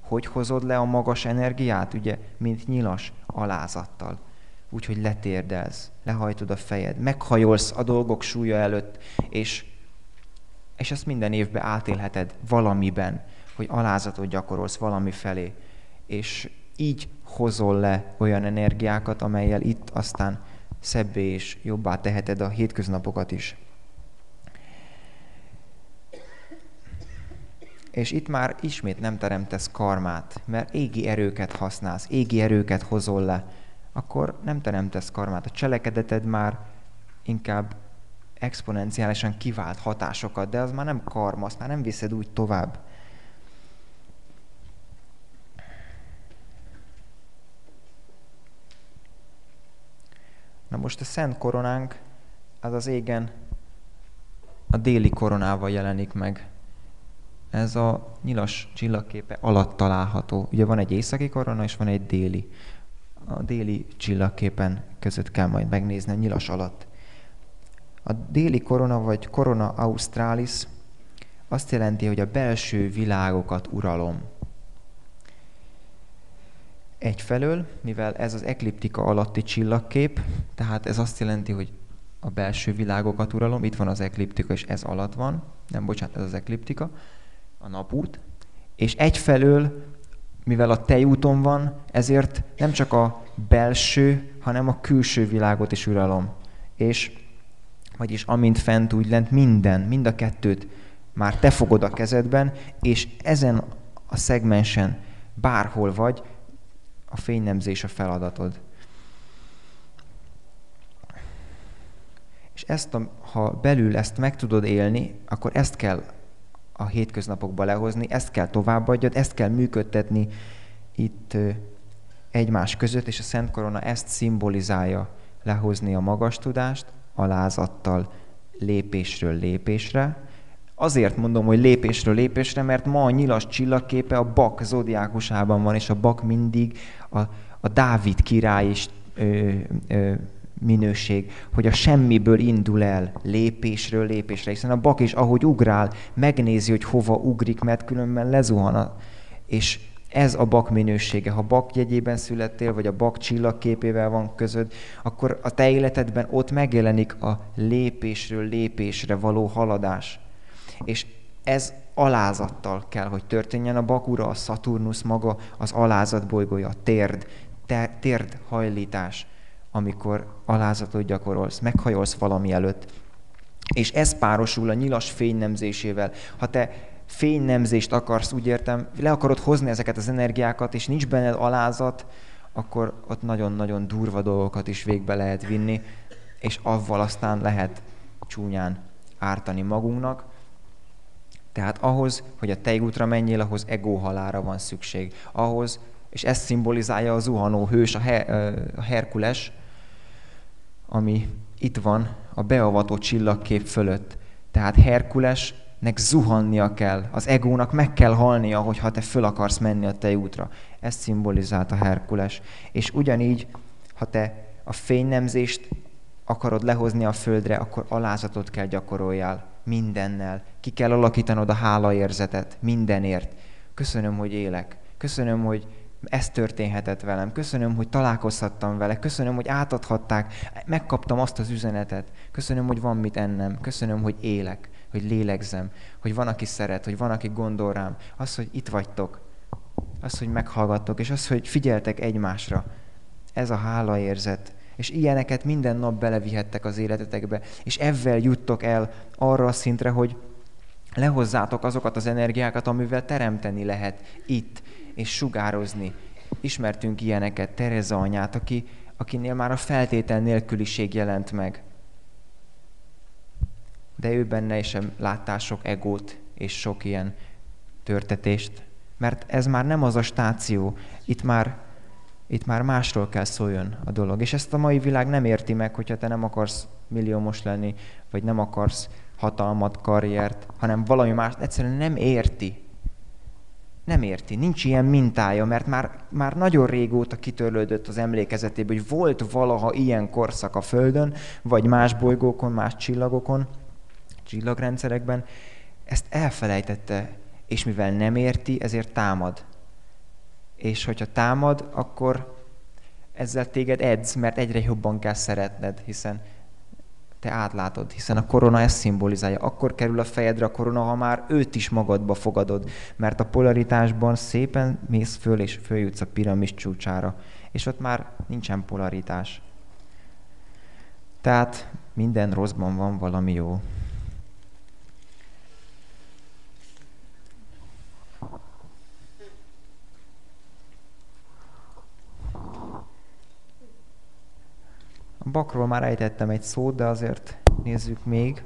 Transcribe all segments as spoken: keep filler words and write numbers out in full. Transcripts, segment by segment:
Hogy hozod le a magas energiát? Ugye, mint nyilas, alázattal. Úgyhogy letérdelsz, lehajtod a fejed, meghajolsz a dolgok súlya előtt, és, és ezt minden évben átélheted valamiben, hogy alázatot gyakorolsz valami felé. És így hozol le olyan energiákat, amellyel itt aztán szebbé és jobbá teheted a hétköznapokat is. És itt már ismét nem teremtesz karmát, mert égi erőket használsz, égi erőket hozol le, akkor nem teremtesz karmát. A cselekedeted már inkább exponenciálisan kivált hatásokat, de az már nem karma, azt már nem viszed úgy tovább. Na most a szent koronánk, az az égen a déli koronával jelenik meg. Ez a nyilas csillagképe alatt található. Ugye van egy északi korona, és van egy déli. A déli csillagképen között kell majd megnézni a nyilas alatt. A déli korona, vagy corona australis azt jelenti, hogy a belső világokat uralom. Egyfelől, mivel ez az ekliptika alatti csillagkép, tehát ez azt jelenti, hogy a belső világokat uralom, itt van az ekliptika, és ez alatt van, nem, bocsánat, ez az ekliptika, a napút, és egyfelől, mivel a tejúton van, ezért nem csak a belső, hanem a külső világot is uralom. És, vagyis amint fent, úgy lent, minden, mind a kettőt már te fogod a kezedben, és ezen a szegmensen bárhol vagy, a fénynemzés a feladatod. És ezt, a, ha belül ezt meg tudod élni, akkor ezt kell a hétköznapokba lehozni, ezt kell továbbadjad, ezt kell működtetni itt egymás között, és a Szent Korona ezt szimbolizálja, lehozni a magas tudást, alázattal, lépésről lépésre. Azért mondom, hogy lépésről lépésre, mert ma a nyilas csillagképe a Bak zodiákusában van, és a Bak mindig a, a Dávid király is ö, ö, minőség, hogy a semmiből indul el lépésről lépésre, hiszen a Bak is, ahogy ugrál, megnézi, hogy hova ugrik, mert különben lezuhan. A, és ez a Bak minősége. Ha Bak jegyében születtél, vagy a Bak csillagképével van közöd, akkor a te életedben ott megjelenik a lépésről lépésre való haladás. És ez alázattal kell, hogy történjen. A Bak ura, a Szaturnusz maga, az alázat bolygója, a térd, te, térd hajlítás, amikor alázatot gyakorolsz, meghajolsz valami előtt. És ez párosul a nyilas fénynemzésével. Ha te fénynemzést akarsz, úgy értem, le akarod hozni ezeket az energiákat, és nincs benned alázat, akkor ott nagyon-nagyon durva dolgokat is végbe lehet vinni, és avval aztán lehet csúnyán ártani magunknak. Tehát ahhoz, hogy a tejútra menjél, ahhoz egóhalára van szükség. Ahhoz, és ezt szimbolizálja a zuhanó hős, a, Her- a Herkules, ami itt van a beavató csillagkép fölött. Tehát Herkulesnek zuhannia kell, az egónak meg kell halnia, hogyha te föl akarsz menni a tejútra. Ezt szimbolizálta Herkules. És ugyanígy, ha te a fénynemzést akarod lehozni a földre, akkor alázatot kell gyakoroljál mindennel. Ki kell alakítanod a hálaérzetet mindenért. Köszönöm, hogy élek. Köszönöm, hogy ez történhetett velem. Köszönöm, hogy találkozhattam vele. Köszönöm, hogy átadhatták. Megkaptam azt az üzenetet. Köszönöm, hogy van mit ennem. Köszönöm, hogy élek, hogy lélegzem, hogy van, aki szeret, hogy van, aki gondol rám. Az, hogy itt vagytok. Az, hogy meghallgattok, és az, hogy figyeltek egymásra. Ez a hálaérzet. És ilyeneket minden nap belevihettek az életetekbe. És ezzel juttok el arra a szintre, hogy lehozzátok azokat az energiákat, amivel teremteni lehet itt, és sugározni. Ismertünk ilyeneket, Tereza anyát, aki, akinél már a feltétel nélküliség jelent meg. De ő benne is sem láttál sok egót, és sok ilyen törtetést. Mert ez már nem az a stáció, itt már, itt már másról kell szóljon a dolog. És ezt a mai világ nem érti meg, hogyha te nem akarsz milliómos lenni, vagy nem akarsz hatalmat, karriert, hanem valami más, egyszerűen nem érti. Nem érti, nincs ilyen mintája, mert már, már nagyon régóta kitörlődött az emlékezetéből, hogy volt valaha ilyen korszak a Földön, vagy más bolygókon, más csillagokon, csillagrendszerekben. Ezt elfelejtette, és mivel nem érti, ezért támad. és hogyha támad, akkor ezzel téged edz, mert egyre jobban kell szeretned, hiszen te átlátod, hiszen a korona ezt szimbolizálja. Akkor kerül a fejedre a korona, ha már őt is magadba fogadod, mert a polaritásban szépen mész föl, és följutsz a piramis csúcsára, és ott már nincsen polaritás. Tehát minden rosszban van valami jó. A bakról már ejtettem egy szót, de azért nézzük még.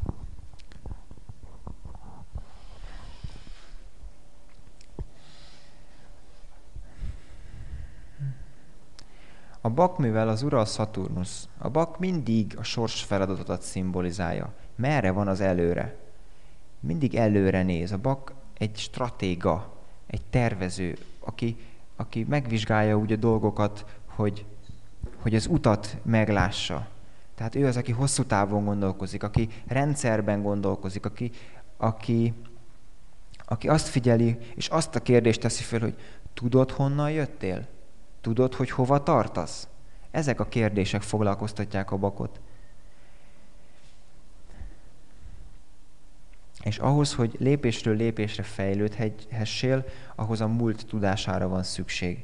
A bak, mivel az ura a Szaturnusz, a bak mindig a sors feladatot szimbolizálja. Merre van az előre? Mindig előre néz. A bak egy stratéga, egy tervező, aki, aki megvizsgálja úgy a dolgokat, hogy hogy az utat meglássa. Tehát ő az, aki hosszú távon gondolkozik, aki rendszerben gondolkozik, aki, aki, aki azt figyeli, és azt a kérdést teszi fel, hogy tudod, honnan jöttél? Tudod, hogy hova tartasz? Ezek a kérdések foglalkoztatják a bakot. És ahhoz, hogy lépésről lépésre fejlődhessél, ahhoz a múlt tudására van szükség.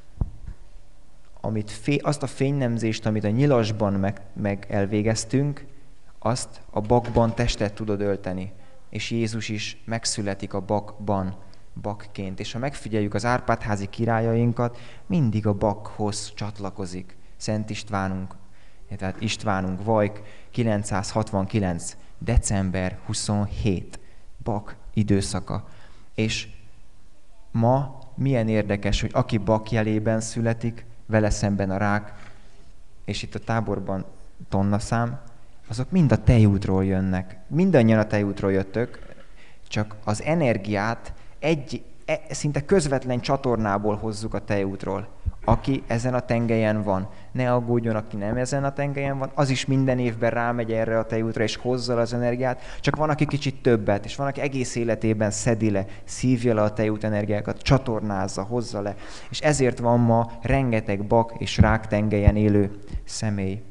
Amit fé, azt a fénynemzést, amit a nyilasban meg, meg elvégeztünk, azt a bakban testet tudod ölteni. És Jézus is megszületik a bakban, bakként. És ha megfigyeljük az Árpád-házi királyainkat, mindig a bakhoz csatlakozik. Szent Istvánunk, tehát Istvánunk, Vajk, kilencszázhatvankilenc. december huszonhét. Bak időszaka. És ma milyen érdekes, hogy aki bak jelében születik, vele szemben a rák, és itt a táborban tonnaszám, azok mind a tejútról jönnek. Mindannyian a tejútról jöttök, csak az energiát egy e, szinte közvetlen csatornából hozzuk a tejútról. Aki ezen a tengelyen van, ne aggódjon, aki nem ezen a tengelyen van, az is minden évben rámegy erre a tejútra, és hozza az energiát, csak van, aki kicsit többet, és van, aki egész életében szedi le, szívja le a tejút energiákat, csatornázza, hozza le. És ezért van ma rengeteg bak és rák tengelyen élő személy.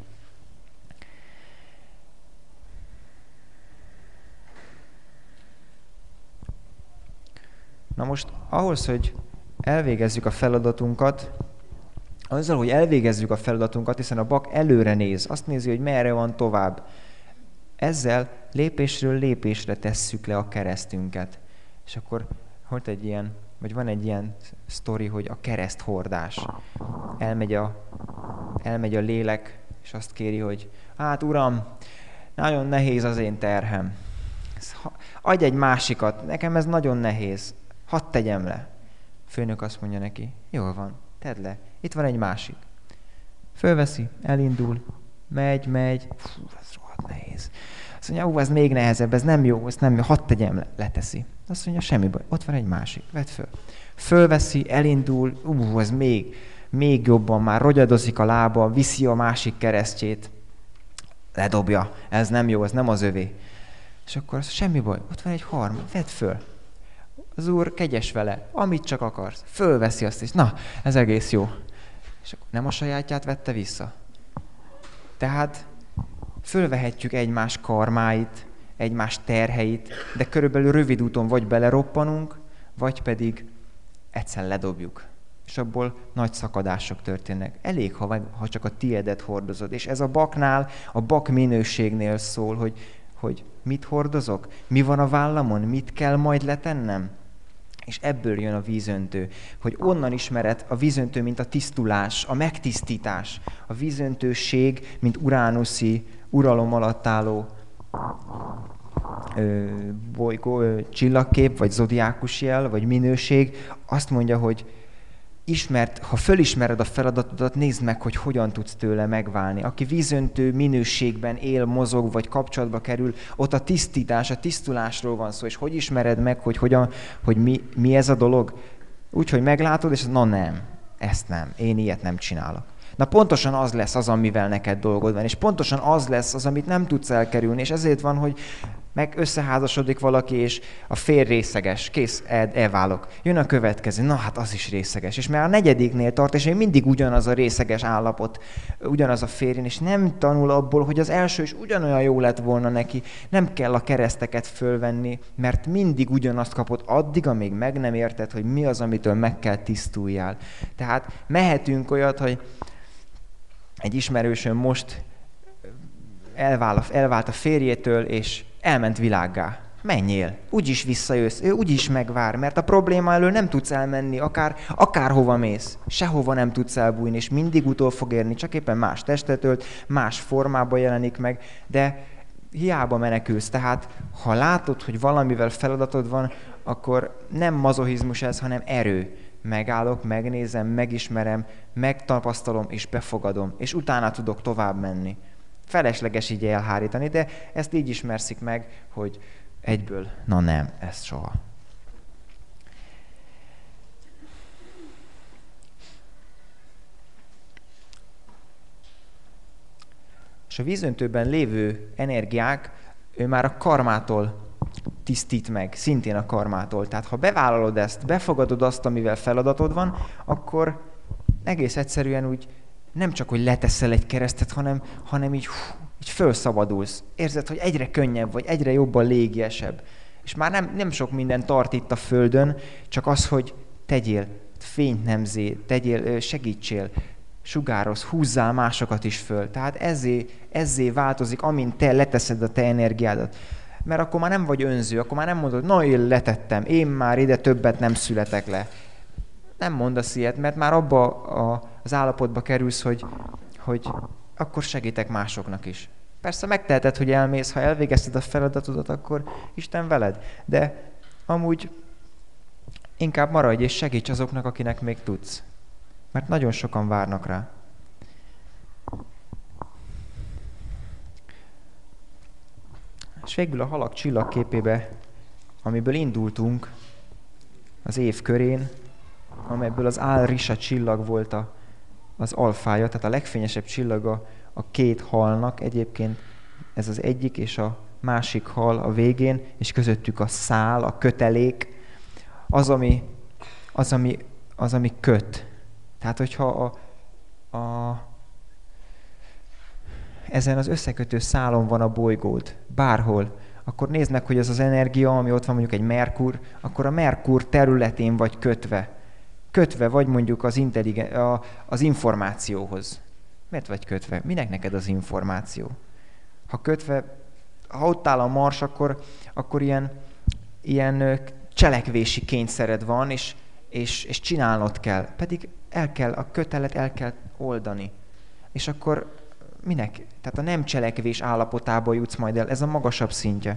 Na most ahhoz, hogy elvégezzük a feladatunkat, azzal, hogy elvégezzük a feladatunkat, hiszen a bak előre néz, azt nézi, hogy merre van tovább. Ezzel lépésről lépésre tesszük le a keresztünket. És akkor volt egy ilyen, vagy van egy ilyen sztori, hogy a kereszthordás. Elmegy a, elmegy a lélek, és azt kéri, hogy hát Uram, nagyon nehéz az én terhem. Adj egy másikat, nekem ez nagyon nehéz. Hadd tegyem le. A főnök azt mondja neki, jól van, tedd le. Itt van egy másik. Fölveszi, elindul, megy, megy. Fú, ez rohadt nehéz. Azt mondja, ú, ez még nehezebb, ez nem jó, ez nem jó, hadd tegyem le, leteszi. Azt mondja, semmi baj, ott van egy másik, vedd föl. Fölveszi, elindul, ú, ez még, még jobban, már rogyadozik a lába, viszi a másik keresztjét, ledobja, ez nem jó, ez nem az övé. És akkor az, semmi baj, ott van egy harmadik, vedd föl. Az Úr kegyes vele, amit csak akarsz. Fölveszi azt is. Na, ez egész jó. És akkor nem a sajátját vette vissza. Tehát fölvehetjük egymás karmáit, egymás terheit, de körülbelül rövid úton vagy beleroppanunk, vagy pedig egyszer ledobjuk. És abból nagy szakadások történnek. Elég, ha, ha csak a tiédet hordozod. És ez a baknál, a bak minőségnél szól, hogy, hogy mit hordozok, mi van a vállamon, mit kell majd letennem. És ebből jön a vízöntő, hogy onnan ismered a vízöntő, mint a tisztulás, a megtisztítás. A vízöntőség, mint uránuszi, uralom alatt álló ö, bolygó, ö, csillagkép, vagy zodiákus jel, vagy minőség. Azt mondja, hogy ismert, ha fölismered a feladatodat, nézd meg, hogy hogyan tudsz tőle megválni. Aki vízöntő minőségben él, mozog, vagy kapcsolatba kerül, ott a tisztítás, a tisztulásról van szó, és hogy ismered meg, hogy, hogyan, hogy mi, mi ez a dolog? Úgy, hogy meglátod, és na nem, ezt nem, én ilyet nem csinálok. Na pontosan az lesz az, amivel neked dolgod van, és pontosan az lesz az, amit nem tudsz elkerülni, és ezért van, hogy Meg összeházasodik valaki, és a férj részeges, kész, el, elválok. Jön a következő, na hát az is részeges. És már a negyediknél tart, és még mindig ugyanaz a részeges állapot, ugyanaz a férjén, és nem tanul abból, hogy az első is ugyanolyan jó lett volna neki. Nem kell a kereszteket fölvenni, mert mindig ugyanazt kapod addig, amíg meg nem érted, hogy mi az, amitől meg kell tisztuljál. Tehát mehetünk olyat, hogy egy ismerősöm most elvált, elvált a férjétől, és elment világgá. Menjél, úgyis visszajössz, ő úgyis megvár, mert a probléma elől nem tudsz elmenni, akár, akárhova mész. Sehova nem tudsz elbújni, és mindig utol fog érni, csak éppen más testet ölt, más formában jelenik meg, de hiába menekülsz. Tehát, ha látod, hogy valamivel feladatod van, akkor nem mazochizmus ez, hanem erő. Megállok, megnézem, megismerem, megtapasztalom és befogadom, és utána tudok tovább menni. Felesleges így elhárítani, de ezt így ismerszik meg, hogy egyből, na nem, ezt soha. És a vízöntőben lévő energiák, ő már a karmától tisztít meg, szintén a karmától. Tehát ha bevállalod ezt, befogadod azt, amivel feladatod van, akkor egész egyszerűen úgy nem csak, hogy leteszel egy keresztet, hanem, hanem így, hú, így fölszabadulsz. Érzed, hogy egyre könnyebb vagy, egyre jobban légiesebb. És már nem, nem sok minden tart itt a földön, csak az, hogy tegyél, fényt nemzé, tegyél, segítsél, sugározz, húzzál másokat is föl. Tehát ezzé, ezzé változik, amint te leteszed a te energiádat. Mert akkor már nem vagy önző, akkor már nem mondod, na én letettem, én már ide többet nem születek le. Nem mondasz ilyet, mert már abba a, az állapotba kerülsz, hogy, hogy akkor segítek másoknak is. Persze megteheted, hogy elmész, ha elvégezted a feladatodat, akkor Isten veled. De amúgy inkább maradj és segíts azoknak, akinek még tudsz. Mert nagyon sokan várnak rá. És végül a halak csillagképébe, amiből indultunk az év körén, amelyből az Al-Risha csillag volt a, az alfája, tehát a legfényesebb csillaga a két halnak. Egyébként ez az egyik és a másik hal a végén, és közöttük a szál, a kötelék, az, ami, az, ami, az, ami köt. Tehát, hogyha a, a, ezen az összekötő szálon van a bolygód, bárhol, akkor nézd meg, hogy az az energia, ami ott van mondjuk egy Merkur, akkor a Merkur területén vagy kötve. Kötve vagy mondjuk az, intelligen- a, az információhoz. Miért vagy kötve? Minek neked az információ? Ha kötve, ha ott áll a Mars, akkor, akkor ilyen, ilyen cselekvési kényszered van, és, és, és csinálnod kell. Pedig el kell, a kötelet el kell oldani. És akkor minek? Tehát a nem cselekvés állapotába jutsz majd el. Ez a magasabb szintje.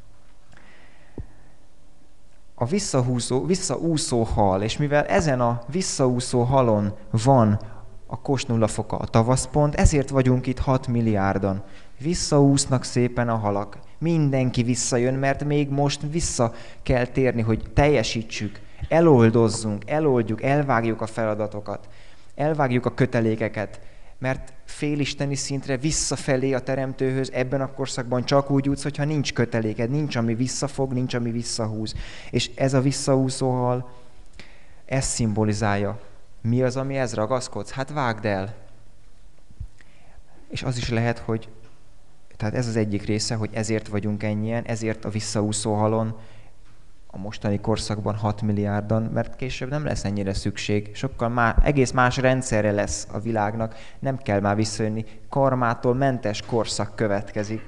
A visszahúzó, visszaúszó hal, és mivel ezen a visszaúszó halon van a kos nulla foka, a tavaszpont, ezért vagyunk itt hat milliárdan. Visszaúsznak szépen a halak. Mindenki visszajön, mert még most vissza kell térni, hogy teljesítsük, eloldozzunk, eloldjuk, elvágjuk a feladatokat, elvágjuk a kötelékeket, mert félisteni szintre visszafelé a teremtőhöz ebben a korszakban csak úgy jutsz, hogyha nincs köteléked, nincs, ami visszafog, nincs, ami visszahúz. És ez a visszaúszó hal, ez szimbolizálja. Mi az, ami ez ragaszkodsz? Hát vágd el. És az is lehet, hogy, tehát ez az egyik része, hogy ezért vagyunk ennyien, ezért a visszaúszó halon, a mostani korszakban hat milliárdan, mert később nem lesz ennyire szükség. Sokkal má, egész más rendszerre lesz a világnak, nem kell már visszajönni. Karmától mentes korszak következik.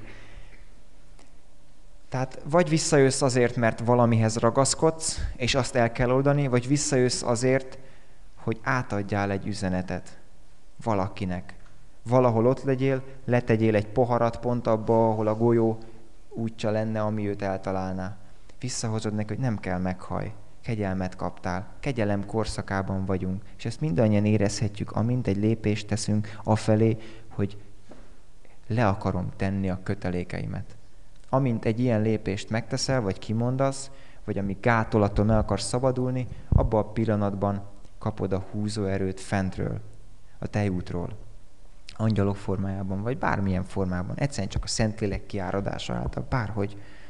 Tehát vagy visszajössz azért, mert valamihez ragaszkodsz, és azt el kell oldani, vagy visszajössz azért, hogy átadjál egy üzenetet valakinek. Valahol ott legyél, letegyél egy poharat pont abba, ahol a golyó útja lenne, ami őt eltalálná. Visszahozod neki, hogy nem kell meghaj, kegyelmet kaptál, kegyelem korszakában vagyunk, és ezt mindannyian érezhetjük, amint egy lépést teszünk afelé, hogy le akarom tenni a kötelékeimet. Amint egy ilyen lépést megteszel, vagy kimondasz, vagy ami gátolattól meg akarsz szabadulni, abban a pillanatban kapod a húzóerőt fentről, a tejútról, angyalok formájában, vagy bármilyen formában, egyszerűen csak a Szentlélek kiáradása által, bárhogy.